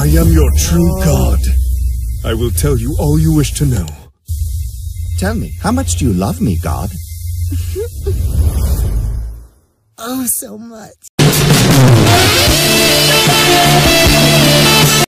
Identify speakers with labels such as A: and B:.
A: I am your true god. I will tell you all you wish to know.
B: Tell me, how much do you love me, God?
C: Oh, so much.